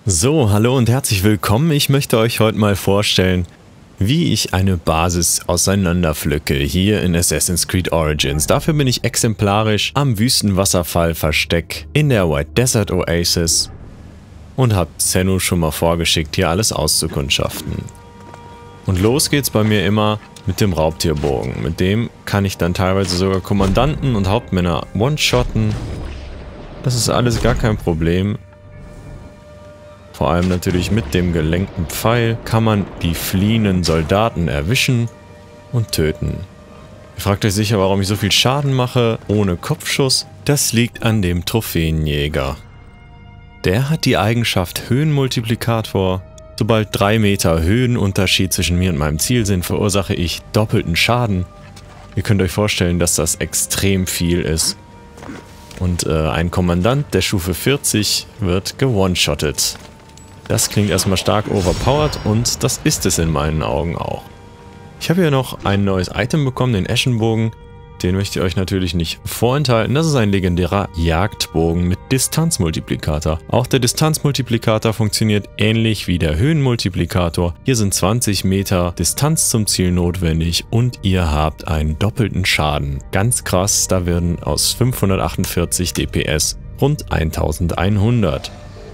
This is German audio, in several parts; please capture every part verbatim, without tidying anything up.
So, hallo und herzlich willkommen. Ich möchte euch heute mal vorstellen, wie ich eine Basis auseinanderpflücke hier in Assassin's Creed Origins. Dafür bin ich exemplarisch am Wüstenwasserfall-Versteck in der White Desert Oasis und habe Zennu schon mal vorgeschickt, hier alles auszukundschaften. Und los geht's bei mir immer mit dem Raubtierbogen. Mit dem kann ich dann teilweise sogar Kommandanten und Hauptmänner one-shotten. Das ist alles gar kein Problem. Vor allem natürlich mit dem gelenkten Pfeil kann man die fliehenden Soldaten erwischen und töten. Ihr fragt euch sicher, warum ich so viel Schaden mache ohne Kopfschuss. Das liegt an dem Trophäenjäger. Der hat die Eigenschaft Höhenmultiplikator. Sobald drei Meter Höhenunterschied zwischen mir und meinem Ziel sind, verursache ich doppelten Schaden. Ihr könnt euch vorstellen, dass das extrem viel ist. Und äh, ein Kommandant der Stufe vierzig wird gewone-shottet. Das klingt erstmal stark overpowered und das ist es in meinen Augen auch. Ich habe hier noch ein neues Item bekommen, den Eschenbogen. Den möchte ich euch natürlich nicht vorenthalten. Das ist ein legendärer Jagdbogen mit Distanzmultiplikator. Auch der Distanzmultiplikator funktioniert ähnlich wie der Höhenmultiplikator. Hier sind zwanzig Meter Distanz zum Ziel notwendig und ihr habt einen doppelten Schaden. Ganz krass, da werden aus fünfhundertachtundvierzig D P S rund eintausendeinhundert.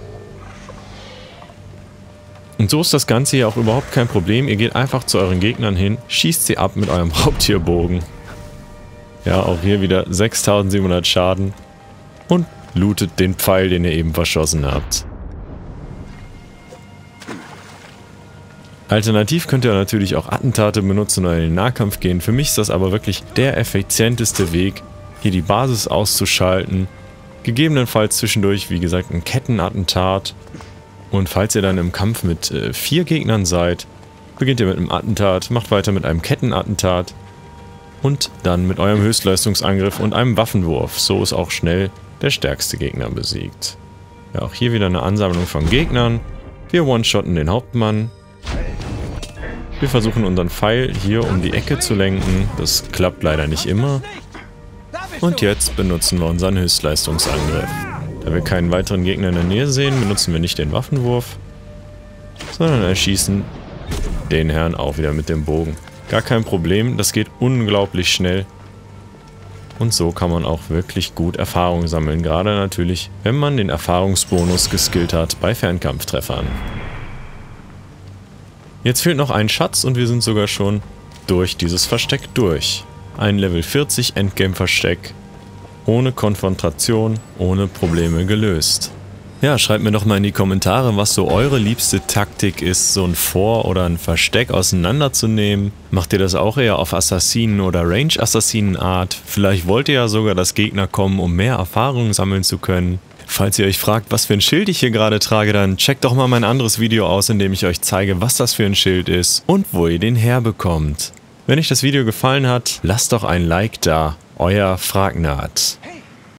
Und so ist das Ganze hier auch überhaupt kein Problem. Ihr geht einfach zu euren Gegnern hin, schießt sie ab mit eurem Raubtierbogen. Ja, auch hier wieder sechstausendsiebenhundert Schaden und lootet den Pfeil, den ihr eben verschossen habt. Alternativ könnt ihr natürlich auch Attentate benutzen oder in den Nahkampf gehen. Für mich ist das aber wirklich der effizienteste Weg, hier die Basis auszuschalten. Gegebenenfalls zwischendurch, wie gesagt, ein Kettenattentat. Und falls ihr dann im Kampf mit äh, vier Gegnern seid, beginnt ihr mit einem Attentat, macht weiter mit einem Kettenattentat und dann mit eurem Höchstleistungsangriff und einem Waffenwurf. So ist auch schnell der stärkste Gegner besiegt. Ja, auch hier wieder eine Ansammlung von Gegnern. Wir one-shotten den Hauptmann. Wir versuchen unseren Pfeil hier um die Ecke zu lenken. Das klappt leider nicht immer. Und jetzt benutzen wir unseren Höchstleistungsangriff. Da wir keinen weiteren Gegner in der Nähe sehen, benutzen wir nicht den Waffenwurf, sondern erschießen den Herrn auch wieder mit dem Bogen. Gar kein Problem, das geht unglaublich schnell. Und so kann man auch wirklich gut Erfahrung sammeln, gerade natürlich, wenn man den Erfahrungsbonus geskillt hat bei Fernkampftreffern. Jetzt fehlt noch ein Schatz und wir sind sogar schon durch dieses Versteck durch. Ein Level vierzig Endgame-Versteck. Ohne Konfrontation, ohne Probleme gelöst. Ja, schreibt mir doch mal in die Kommentare, was so eure liebste Taktik ist, so ein Vor- oder ein Versteck auseinanderzunehmen. Macht ihr das auch eher auf Assassinen- oder Range-Assassinen-Art? Vielleicht wollt ihr ja sogar, dass Gegner kommen, um mehr Erfahrung sammeln zu können. Falls ihr euch fragt, was für ein Schild ich hier gerade trage, dann checkt doch mal mein anderes Video aus, in dem ich euch zeige, was das für ein Schild ist und wo ihr den herbekommt. Wenn euch das Video gefallen hat, lasst doch ein Like da. Euer Fragnard.